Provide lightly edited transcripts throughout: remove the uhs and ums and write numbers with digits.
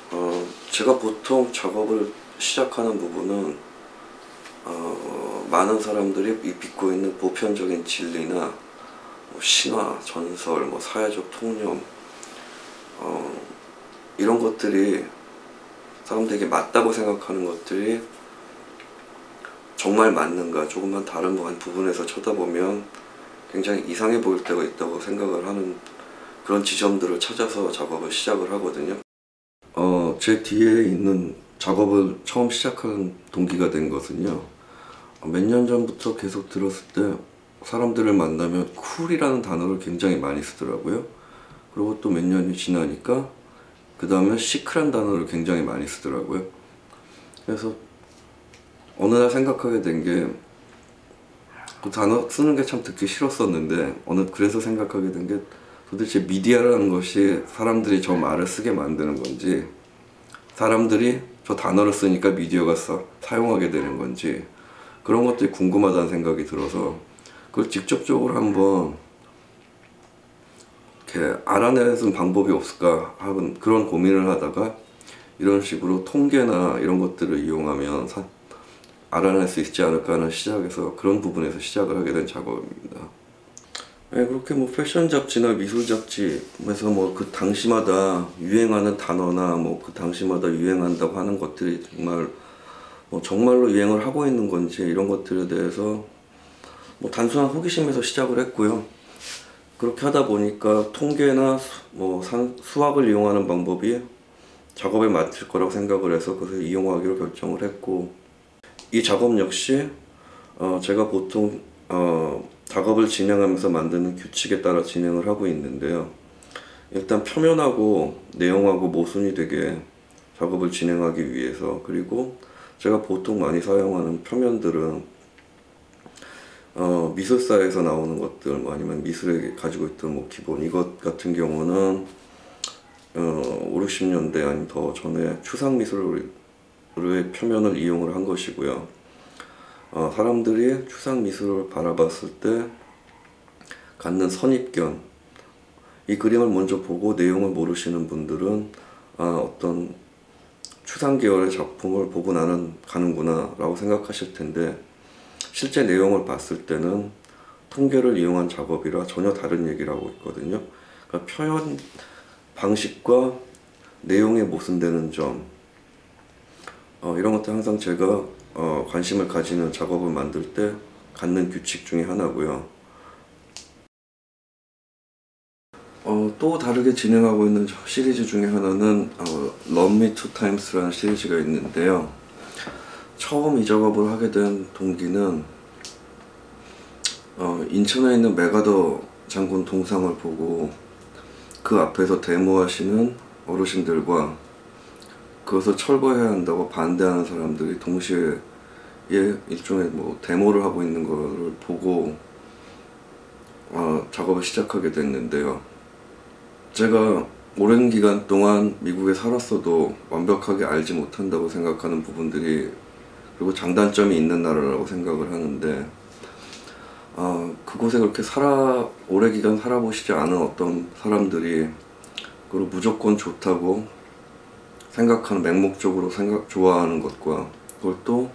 제가 보통 작업을 시작하는 부분은 많은 사람들이 믿고 있는 보편적인 진리나 뭐 신화, 전설, 뭐 사회적 통념 이런 것들이 사람들에게 맞다고 생각하는 것들이 정말 맞는가, 조금만 다른 부분에서 쳐다보면 굉장히 이상해 보일 때가 있다고 생각을 하는 그런 지점들을 찾아서 작업을 시작을 하거든요. 제 뒤에 있는 작업을 처음 시작한 동기가 된 것은요, 몇 년 전부터 계속 들었을 때 사람들을 만나면 쿨이라는 단어를 굉장히 많이 쓰더라고요. 그리고 또 몇 년이 지나니까 그 다음에 시크란 단어를 굉장히 많이 쓰더라고요. 그래서 어느 날 생각하게 된 게, 그 단어 쓰는 게 참 듣기 싫었었는데 그래서 생각하게 된 게, 도대체 미디어라는 것이 사람들이 저 말을 쓰게 만드는 건지, 사람들이 저 단어를 쓰니까 미디어가 사용하게 되는 건지, 그런 것들이 궁금하다는 생각이 들어서 그걸 직접적으로 한번 이렇게 알아내는 방법이 없을까 하는 그런 고민을 하다가, 이런 식으로 통계나 이런 것들을 이용하면 알아낼 수 있지 않을까 하는 시작에서, 그런 부분에서 시작을 하게 된 작업입니다. 네, 그렇게 뭐 패션 잡지나 미술 잡지에서 뭐 그 당시마다 유행하는 단어나 뭐 그 당시마다 유행한다고 하는 것들이 정말로 유행을 하고 있는 건지, 이런 것들에 대해서 뭐 단순한 호기심에서 시작을 했고요. 그렇게 하다 보니까 통계나 수학을 이용하는 방법이 작업에 맞을 거라고 생각을 해서 그래서 이용하기로 결정을 했고, 이 작업 역시 제가 보통 작업을 진행하면서 만드는 규칙에 따라 진행을 하고 있는데요. 일단 표면하고 내용하고 모순이 되게 작업을 진행하기 위해서, 그리고 제가 보통 많이 사용하는 표면들은 미술사에서 나오는 것들, 뭐 아니면 미술에 가지고 있던 뭐 기본, 이것 같은 경우는 5, 60년대 아니면 더 전에 추상미술의 표면을 이용을 한 것이고요. 사람들이 추상미술을 바라봤을 때 갖는 선입견, 이 그림을 먼저 보고 내용을 모르시는 분들은 어떤 추상 계열의 작품을 보고 나는 가는구나 라고 생각하실 텐데, 실제 내용을 봤을 때는 통계를 이용한 작업이라 전혀 다른 얘기를 하고 있거든요. 그러니까 표현 방식과 내용에 모순되는 점, 이런 것들 항상 제가 관심을 가지는 작업을 만들 때 갖는 규칙 중에 하나고요. 또 다르게 진행하고 있는 시리즈 중에 하나는 Love Me Two Times라는 시리즈가 있는데요. 처음 이 작업을 하게 된 동기는 인천에 있는 메가더 장군 동상을 보고 그 앞에서 데모하시는 어르신들과 그것을 철거해야 한다고 반대하는 사람들이 동시에 일종의 데모를 하고 있는 거를 보고 작업을 시작하게 됐는데요. 제가 오랜 기간 동안 미국에 살았어도 완벽하게 알지 못한다고 생각하는 부분들이, 그리고 장단점이 있는 나라라고 생각을 하는데, 그곳에 그렇게 오래 기간 살아보시지 않은 어떤 사람들이 그걸 무조건 좋다고 생각하는, 맹목적으로 좋아하는 것과, 그걸 또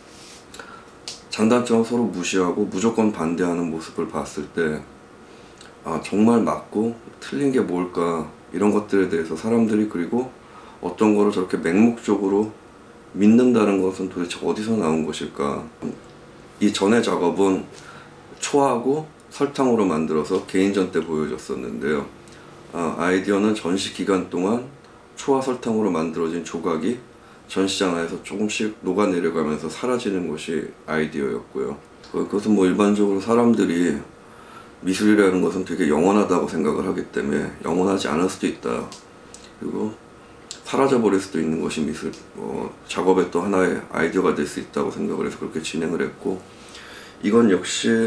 장단점을 서로 무시하고 무조건 반대하는 모습을 봤을 때, 정말 맞고 틀린 게 뭘까, 이런 것들에 대해서 사람들이, 그리고 어떤 거를 저렇게 맹목적으로 믿는다는 것은 도대체 어디서 나온 것일까. 이 전의 작업은 초하고 설탕으로 만들어서 개인전 때 보여줬었는데요. 아이디어는 전시 기간 동안 초와 설탕으로 만들어진 조각이 전시장 안에서 조금씩 녹아내려가면서 사라지는 것이 아이디어였고요. 그것은 일반적으로 사람들이 미술이라는 것은 되게 영원하다고 생각을 하기 때문에 영원하지 않을 수도 있다, 그리고 사라져버릴 수도 있는 것이 미술, 작업의 또 하나의 아이디어가 될 수 있다고 생각을 해서 그렇게 진행을 했고, 이건 역시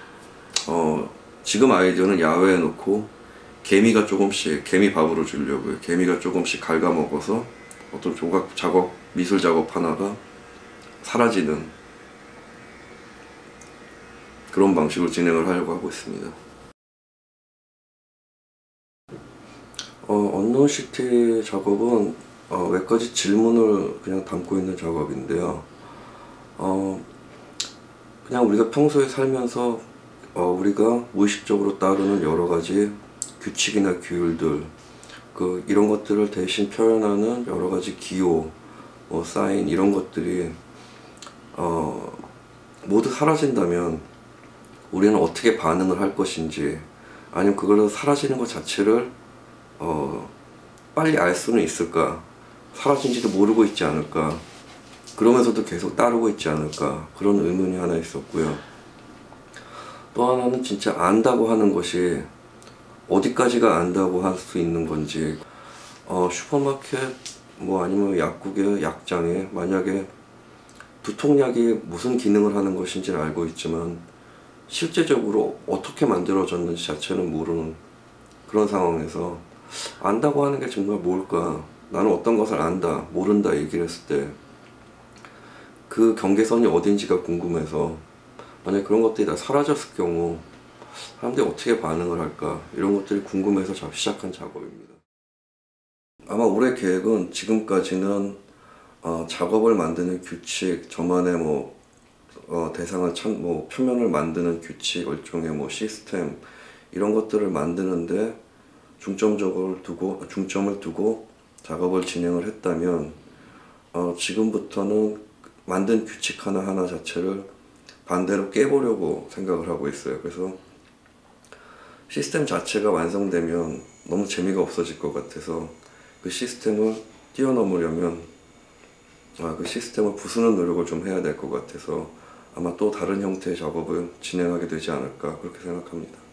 지금 아이디어는 야외에 놓고 개미 밥으로 주려고요. 개미가 조금씩 갉아먹어서 어떤 미술 작업 하나가 사라지는 그런 방식으로 진행을 하려고 하고 있습니다. 언노운 시티 작업은 몇 가지 질문을 그냥 담고 있는 작업인데요. 그냥 우리가 평소에 살면서 우리가 무의식적으로 따르는 여러 가지 규칙이나 규율들, 이런 것들을 대신 표현하는 여러 가지 기호, 사인 이런 것들이 모두 사라진다면 우리는 어떻게 반응을 할 것인지, 아니면 그걸로 사라지는 것 자체를 빨리 알 수는 있을까? 사라진지도 모르고 있지 않을까? 그러면서도 계속 따르고 있지 않을까? 그런 의문이 하나 있었고요. 또 하나는 진짜 안다고 하는 것이 어디까지가 안다고 할 수 있는 건지, 슈퍼마켓 아니면 약국의 약장에 만약에 두통약이 무슨 기능을 하는 것인지는 알고 있지만 실제적으로 어떻게 만들어졌는지 자체는 모르는 그런 상황에서 안다고 하는 게 정말 뭘까? 나는 어떤 것을 안다, 모른다 얘기를 했을 때 그 경계선이 어딘지가 궁금해서, 만약 그런 것들이 다 사라졌을 경우 사람들이 어떻게 반응을 할까, 이런 것들이 궁금해서 시작한 작업입니다. 아마 올해 계획은 지금까지는 작업을 만드는 규칙, 저만의 대상을 표면을 만드는 규칙, 일종의 시스템 이런 것들을 만드는데 중점을 두고 작업을 진행을 했다면, 지금부터는 만든 규칙 하나하나 자체를 반대로 깨보려고 생각을 하고 있어요. 그래서 시스템 자체가 완성되면 너무 재미가 없어질 것 같아서 그 시스템을 뛰어넘으려면 그 시스템을 부수는 노력을 좀 해야 될 것 같아서 아마 또 다른 형태의 작업을 진행하게 되지 않을까 그렇게 생각합니다.